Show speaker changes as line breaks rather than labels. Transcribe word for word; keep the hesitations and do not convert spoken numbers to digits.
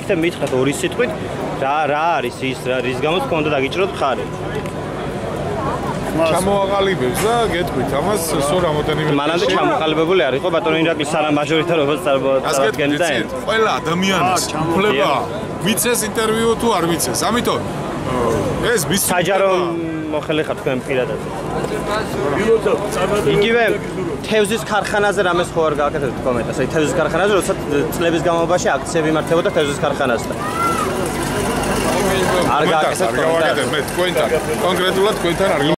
და მითხრათ ორი სიტყვით რა რა არის ის რის გამოც გქონდა დაგიჭიროთ მხარი.
ჩამოაყალიბებს და გეტყვით ამას სულ რამოდენიმე
მანამდე ჩამოყალიბებული არ იყო ბატონო ირაკლი სანამ მაჟორიტარობას წარმოადგენდა.
ყველა ადამიანის უფლება მიცეს ინტერვიუ თუ არ მიცეს. ამიტომ ეს მის
საჯარო მოხელი ხარ თქვენ პირადად. იგივე თევზის ქარხანაზე რამეს ხო არ გააკეთებთ კომენტარს. აი თევზის ქარხანაზე როცა წლების განმავლობაში აქციები მართებოდა თევზის ქარხანასთან. არ გააკეთებთ კომენტარს.
მე თქვენთან კონკრეტულად თქვენთან არ